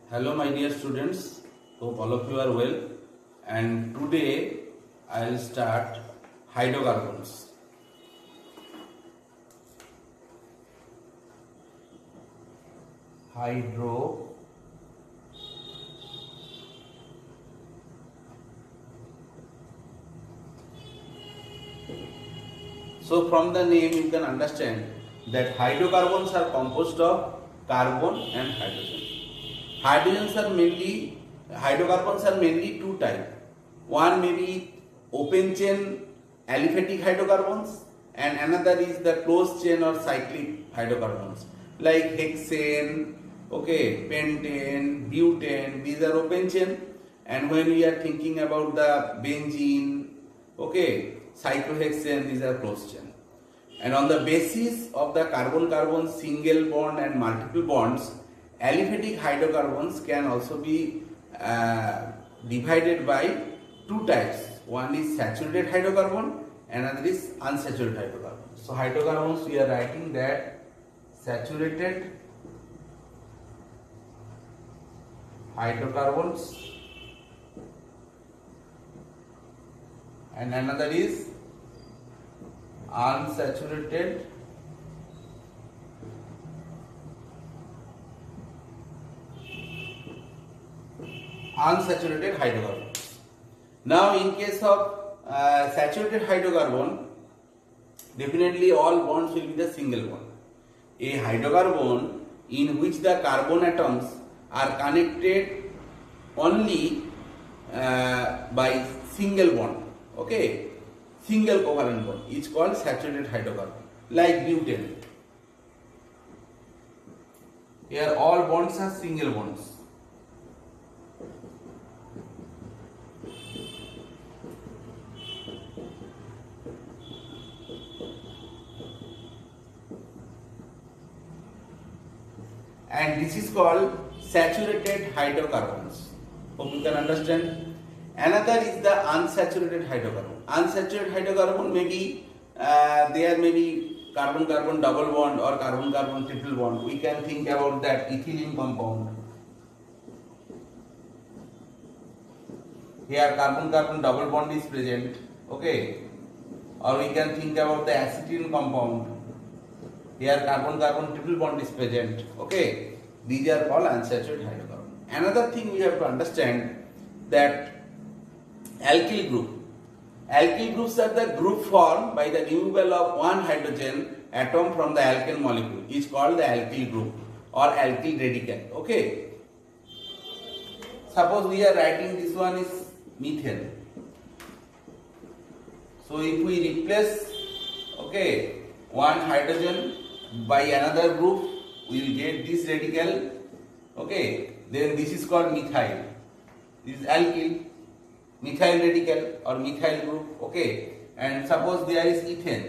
Hello my dear students, hope all of you are well, and today I will start hydrocarbons. Hydro So from the name you can understand that hydrocarbons are composed of carbon and hydrogen. Hydrocarbons are mainly two types. One may be open chain aliphatic hydrocarbons and another is the closed chain or cyclic hydrocarbons like hexane, pentane, butane. These are open chain, and when we are thinking about the benzene, cyclohexane, these are closed chain. And on the basis of the carbon-carbon single bond and multiple bonds, aliphatic hydrocarbons can also be divided by two types. One is saturated hydrocarbon, another is unsaturated hydrocarbon. So hydrocarbons, we are writing that saturated hydrocarbons and another is unsaturated hydrocarbons. Now in case of saturated hydrocarbon, definitely all bonds will be the single bond. A hydrocarbon in which the carbon atoms are connected only by single bond, single covalent bond is called saturated hydrocarbon, like butane. Here all bonds are single bonds. And this is called saturated hydrocarbons. Hope you can understand. Another is the unsaturated hydrocarbon. Unsaturated hydrocarbon may be there may be carbon-carbon double bond or carbon-carbon triple bond. We can think about that ethylene compound. Here carbon-carbon double bond is present, or we can think about the acetylene compound. Here carbon-carbon triple bond is present. These are called unsaturated hydrocarbon. Another thing we have to understand that alkyl group. Alkyl groups are the group formed by the removal of one hydrogen atom from the alkane molecule. Is called the alkyl group or alkyl radical. Suppose we are writing this one is methane. So if we replace one hydrogen by another group, we will get this radical. Then this is called methyl. This is alkyl, methyl radical or methyl group. And suppose there is ethane.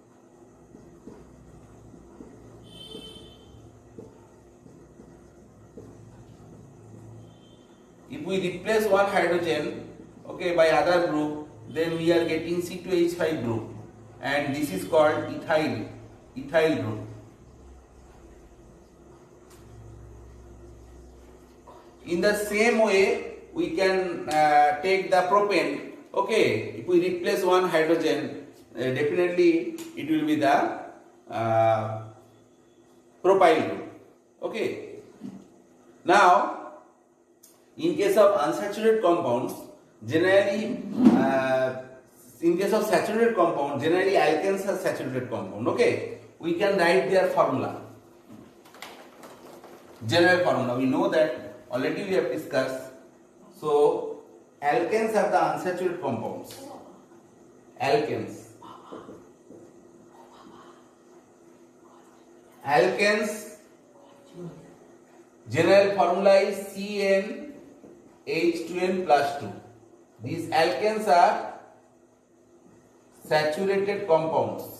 If we replace one hydrogen by other group, then we are getting C2H5 group, and this is called ethyl group. In the same way, we can take the propane. If we replace one hydrogen, definitely it will be the propyl group. Now, in case of unsaturated compounds, generally, in case of saturated compound, generally alkanes are saturated compound. We can write their formula. General formula, we know that already we have discussed. So alkanes are the unsaturated compounds. Alkanes general formula is CnH2n plus 2. These alkanes are saturated compounds.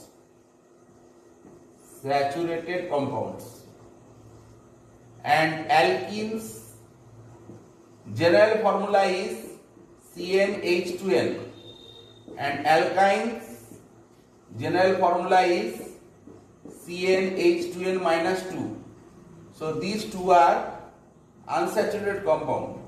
And alkenes general formula is CnH2n, and alkynes general formula is CnH2n minus 2. So these two are unsaturated compound.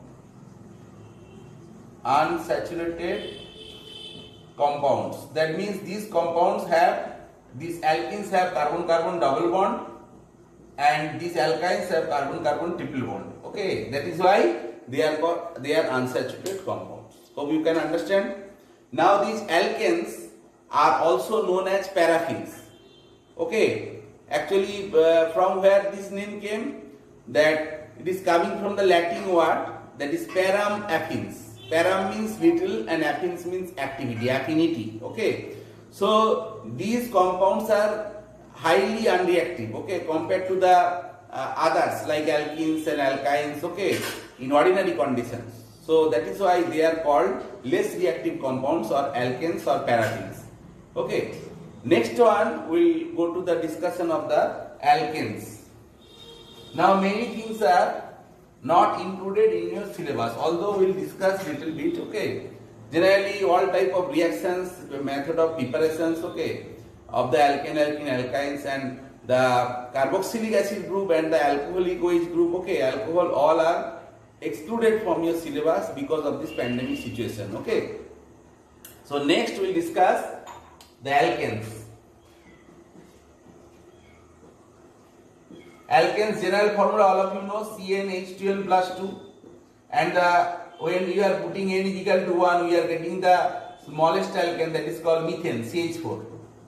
Unsaturated compounds. That means these compounds have, these alkenes have carbon-carbon double bond, and these alkynes have carbon-carbon triple bond. Okay, that is why they are unsaturated compounds. Hope you can understand. Now these alkanes are also known as paraffins. Okay, actually from where this name came, that it is coming from the Latin word, that is param affins. Param means little and affins means activity, affinity. Okay, so these compounds are highly unreactive, okay, compared to the others like alkenes and alkynes, okay, in ordinary conditions. So that is why they are called less reactive compounds or alkanes or paraffins. Okay, next one we will go to the discussion of the alkanes. Now many things are not included in your syllabus, although we will discuss little bit. Okay, generally all type of reactions, the method of preparations, okay, of the alkane, alkynes and the carboxylic acid group and the alcoholic OH group, okay, alcohol, all are excluded from your syllabus because of this pandemic situation. Okay, so next we will discuss the alkanes. Alkanes general formula all of you know, CnH2n plus 2, and when you are putting n is equal to 1, we are getting the smallest alkane, that is called methane, CH4.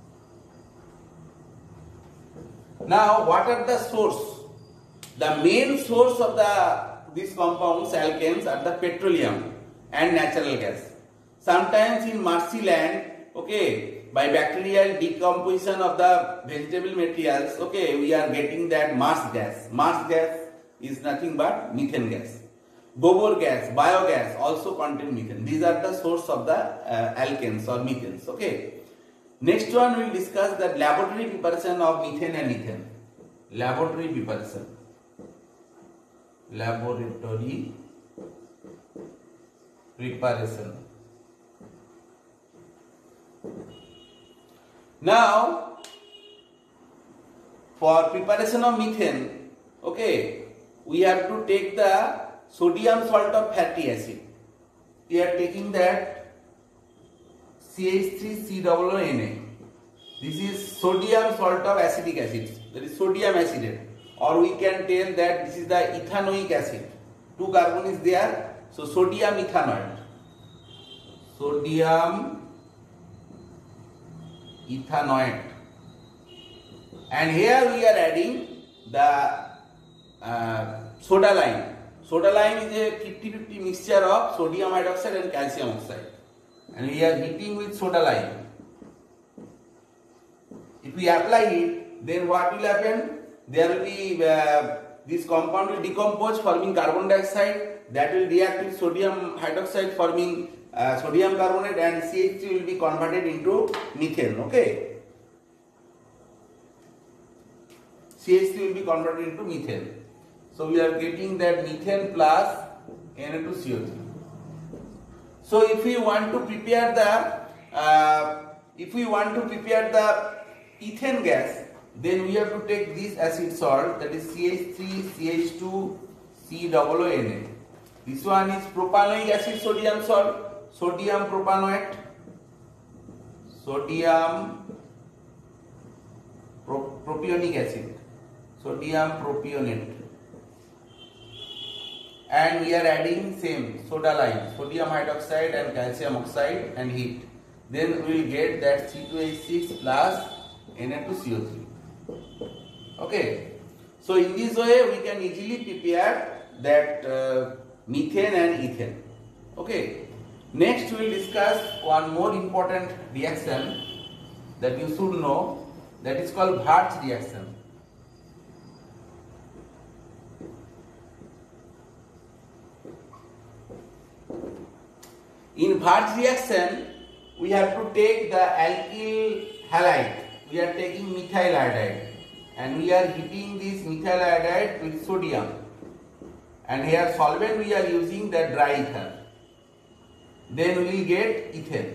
Now what are the source? The main source of these compounds, alkanes, are the petroleum and natural gas. Sometimes in marshy land, okay, by bacterial decomposition of the vegetable materials, okay, we are getting that marsh gas. Marsh gas is nothing but methane gas. Gobar gas, biogas also contain methane. These are the source of the alkanes or methanes. Okay. Next one we will discuss the laboratory preparation of methane and ethane. Laboratory preparation. Laboratory preparation. Now, for preparation of methane, okay, we have to take the sodium salt of fatty acid. We are taking that CH3COONA. This is sodium salt of acetic acid. That is sodium acetate. Or we can tell that this is the ethanoic acid. 2 carbon is there. So sodium ethanoate. Sodium ethanoate, and here we are adding the soda lime. Soda lime is a 50-50 mixture of sodium hydroxide and calcium oxide, and we are heating with soda lime. If we apply it, then what will happen? There will be this compound will decompose forming carbon dioxide, that will react with sodium hydroxide forming sodium carbonate, and CH3 will be converted into methane. Okay, CH3 will be converted into methane. So we are getting that methane plus Na2CO3. So if we want to prepare the ethane gas, then we have to take this acid salt, that is CH3CH2COONA. This one is propanoic acid sodium salt, sodium propanoate, sodium propionic acid, sodium propionate, and we are adding same soda lime, sodium hydroxide and calcium oxide, and heat. Then we will get that C2H6 plus Na2CO3. Okay, so in this way we can easily prepare that methane and ethane. Okay, next we will discuss one more important reaction that you should know, that is called Wurtz reaction. In Wurtz reaction, we have to take the alkyl halide, we are taking methyl iodide, and we are heating this methyl iodide with sodium, and here solvent we are using the dry ether. Then we will get ethane.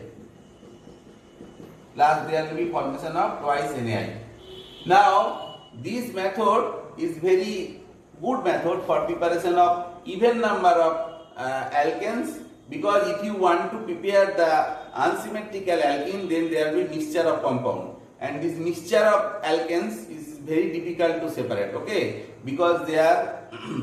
Last there will be formation of twice NaI. Now this method is very good method for preparation of even number of alkanes, because if you want to prepare the unsymmetrical alkene, then there will be mixture of compound, and this mixture of alkanes is very difficult to separate, okay, because they are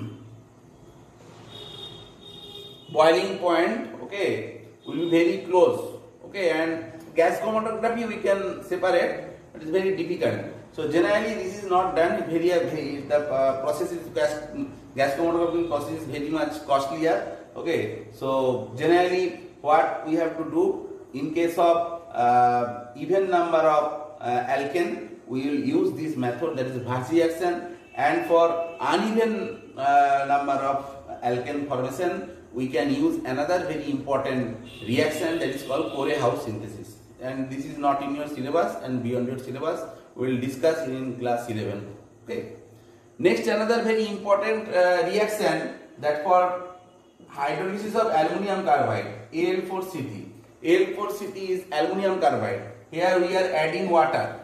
boiling point, okay, will be very close, okay, and gas chromatography we can separate, but it's very difficult. So generally this is not done. The process is gas chromatography process is very much costlier. Okay, so generally what we have to do in case of even number of alkane, we will use this method, that is Varsh reaction, and for uneven number of alkane formation, we can use another very important reaction, that is called Core-House synthesis, and this is not in your syllabus, and beyond your syllabus we will discuss in class 11. Okay. Next, another very important reaction, that for hydrolysis of aluminum carbide, Al4CT. Al4CT is aluminum carbide. Here we are adding water.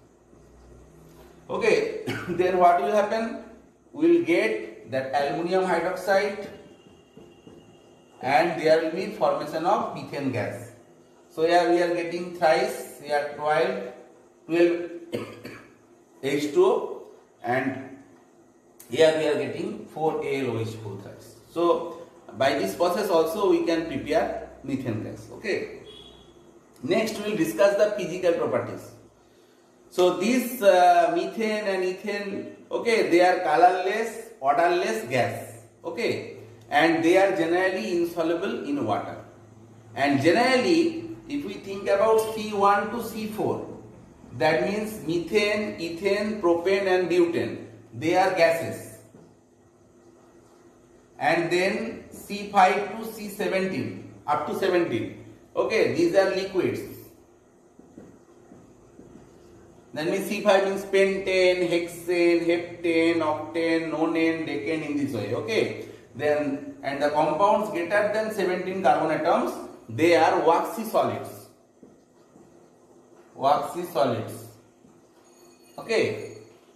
Okay. Then what will happen? We will get that aluminum hydroxide, and there will be formation of methane gas. So here we are getting thrice, we are 12 H2O, and here we are getting 4AlOH4 thrice. So by this process also we can prepare methane gas. Okay. Next we will discuss the physical properties. So these methane and ethane, okay, they are colorless, odorless gas. Okay, and they are generally insoluble in water. And generally, if we think about C1 to C4, that means methane, ethane, propane and butane, they are gases. And then C5 to C17, up to 17, okay, these are liquids. That means C5 means pentane, hexane, heptane, octane, nonane, decane, in this way, okay. Then, and the compounds greater than 17 carbon atoms, they are waxy solids. Waxy solids. Okay.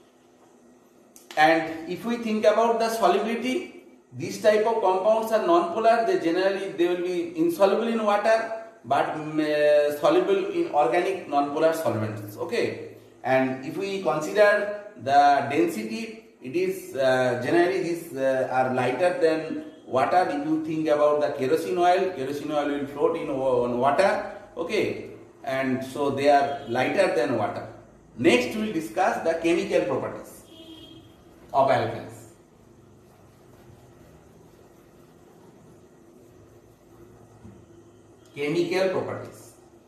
And if we think about the solubility, these type of compounds are non-polar. They will be insoluble in water, but soluble in organic non-polar solvents. Okay. And if we consider the density, it is generally these are lighter than water. If you think about the kerosene oil will float in water. Okay, and so they are lighter than water. Next we will discuss the chemical properties of alkanes. Chemical properties.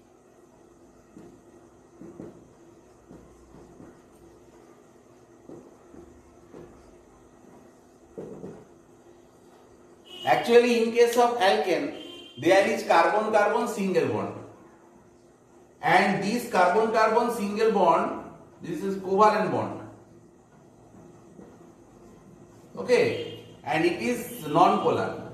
Actually, in case of alkane, there is carbon-carbon single bond, and this carbon-carbon single bond, this is covalent bond. Okay, and it is non-polar.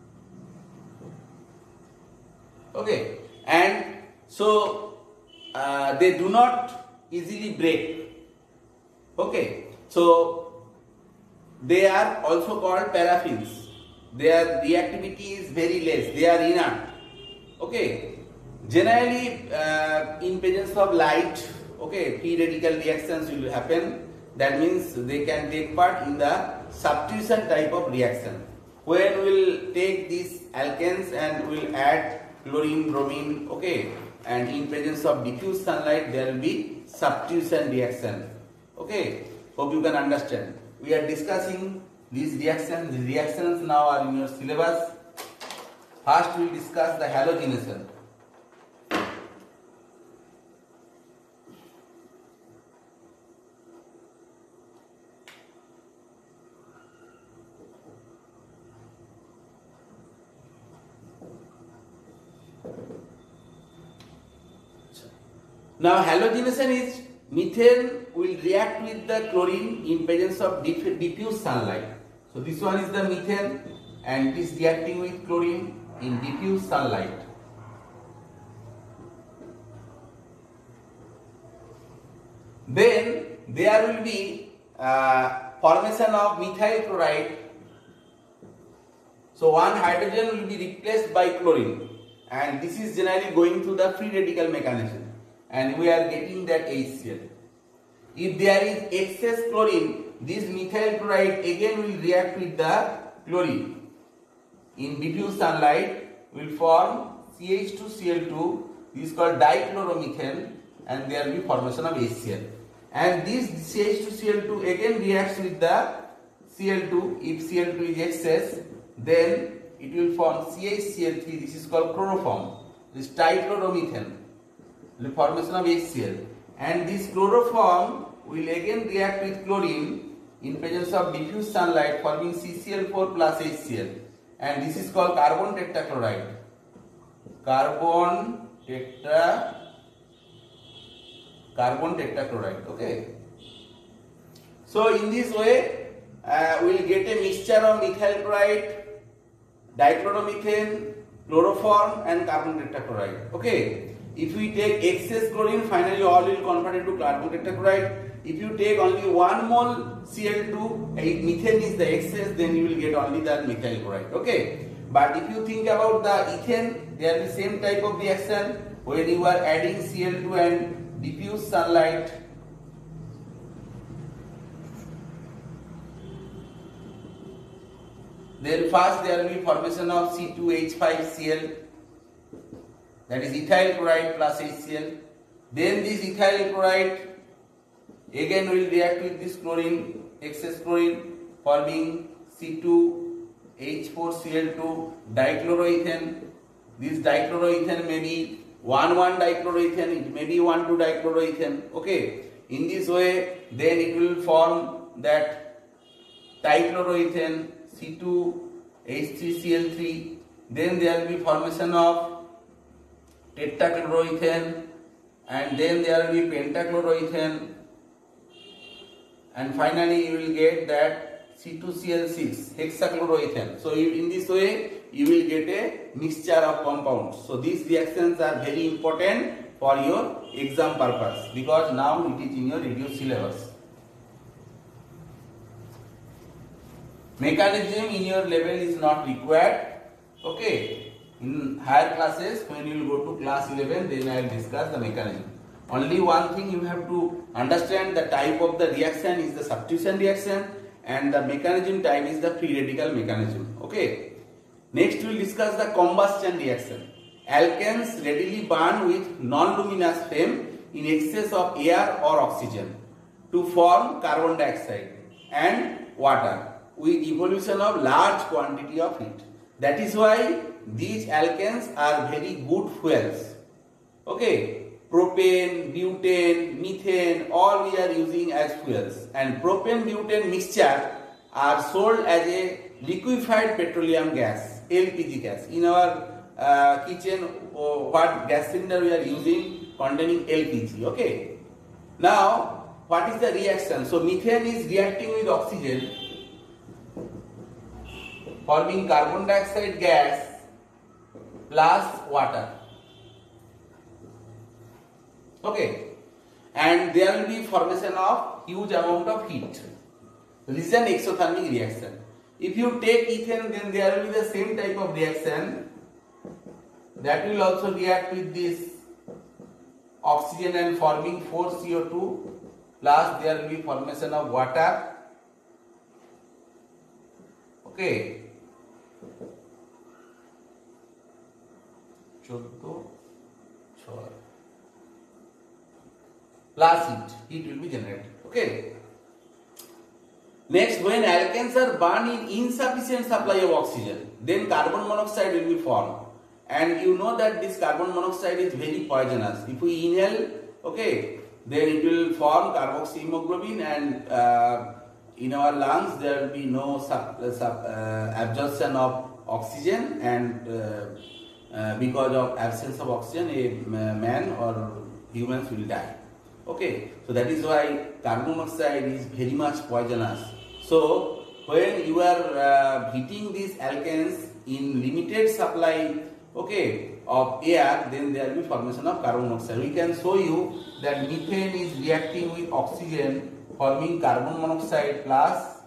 Okay, and so they do not easily break. Okay, so they are also called paraffins. Their reactivity is very less. They are inert. Okay. Generally, in presence of light, okay, free radical reactions will happen. That means they can take part in the substitution type of reaction. When we will take these alkanes and we will add chlorine, bromine, okay, and in presence of diffuse sunlight, there will be substitution reaction. Okay. Hope you can understand. We are discussing these reactions. The reactions now are in your syllabus. First we will discuss the halogenation. Now halogenation is methane will react with the chlorine in presence of diffuse sunlight. So this one is the methane and it is reacting with chlorine in diffuse sunlight. Then there will be formation of methyl chloride. So one hydrogen will be replaced by chlorine, and this is generally going through the free radical mechanism, and we are getting that HCl. If there is excess chlorine, this methyl chloride again will react with the chlorine. In diffuse sunlight will form CH2Cl2. This is called dichloromethane, and there will be formation of HCl. And this CH2Cl2 again reacts with the Cl2. If Cl2 is excess, then it will form CHCl3. This is called chloroform. This dichloromethane, the formation of HCl. And this chloroform will again react with chlorine in presence of diffuse sunlight, forming CCl4 plus HCl. And this is called carbon tetrachloride. Carbon tetrachloride. Okay. So in this way, we will get a mixture of methyl chloride, dichloromethane, chloroform, and carbon tetrachloride. Okay. If we take excess chlorine, finally all will convert into carbon tetrachloride. If you take only 1 mole Cl2, methane is the excess, then you will get only that methyl chloride. Okay. But if you think about the ethane, they are the same type of reaction. When you are adding Cl2 and diffuse sunlight, then first there will be formation of C2H5Cl, that is ethyl chloride plus HCl. Then this ethyl chloride again will react with this chlorine, excess chlorine, forming C2H4Cl2 dichloroethane. This dichloroethane may be 1,1-dichloroethane, it may be 1,2-dichloroethane. Okay. In this way, then it will form that dichloroethane, C2H3Cl3. Then there will be formation of tetrachloroethane, and then there will be pentachloroethane, and finally you will get that C2Cl6 hexachloroethane. So in this way you will get a mixture of compounds. So these reactions are very important for your exam purpose, because now it is in your reduced syllabus. Mechanism in your level is not required. Okay. In higher classes, when you will go to class 11, then I will discuss the mechanism. Only one thing you have to understand: the type of the reaction is the substitution reaction, and the mechanism type is the free radical mechanism. Okay. Next we will discuss the combustion reaction. Alkanes readily burn with non-luminous flame in excess of air or oxygen to form carbon dioxide and water with evolution of large quantity of heat. That is why these alkanes are very good fuels. Okay. Propane, butane, methane, all we are using as fuels, and propane-butane mixture are sold as a liquefied petroleum gas, LPG gas. In our kitchen, what gas cylinder we are using containing LPG. Okay. Now, what is the reaction? So methane is reacting with oxygen, forming carbon dioxide gas plus water. Okay, and there will be formation of huge amount of heat. This is an exothermic reaction. If you take ethane, then there will be the same type of reaction that will also react with this oxygen and forming 4CO2, plus there will be formation of water. Okay. 14 plus heat will be generated. Okay. Next, when alkanes are burned in insufficient supply of oxygen, then carbon monoxide will be formed, and you know that this carbon monoxide is very poisonous. If we inhale, okay, then it will form carboxyhemoglobin, and in our lungs there will be no absorption of oxygen, and because of absence of oxygen, a man or humans will die. Okay, so that is why carbon monoxide is very much poisonous. So when you are heating these alkanes in limited supply, okay, of air, then there will be formation of carbon monoxide. We can show you that methane is reacting with oxygen, forming carbon monoxide plus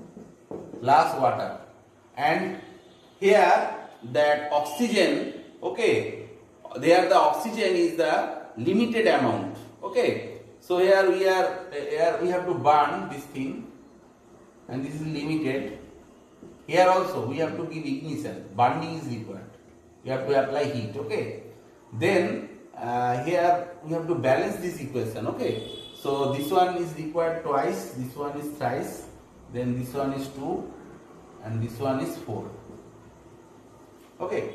plus water. And here that oxygen, okay, there the oxygen is the limited amount, okay. So here we have to burn this thing, and this is limited. Here also we have to give ignition, burning is required. You have to apply heat, okay. Then here we have to balance this equation, okay. So this one is required twice, this one is thrice, then this one is 2, and this one is 4, okay.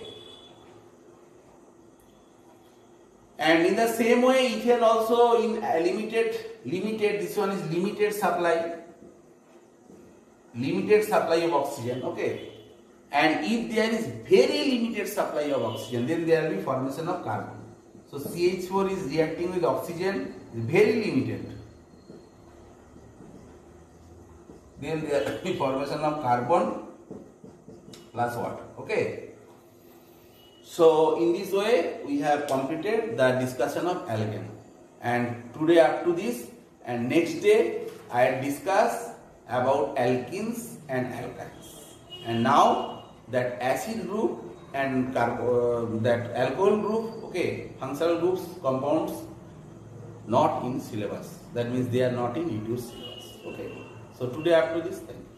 And in the same way, ethane also in limited, this one is limited supply of oxygen, okay. And if there is very limited supply of oxygen, then there will be formation of carbon. So CH4 is reacting with oxygen, very limited. Then there will be formation of carbon plus water, okay. So in this way we have completed the discussion of alkane, and today up to this, and next day I discuss about alkenes and alkynes. And now that acid group and that alcohol group, okay, functional groups, compounds not in syllabus. That means they are not in reduced syllabus, okay. So today up to this, thank you.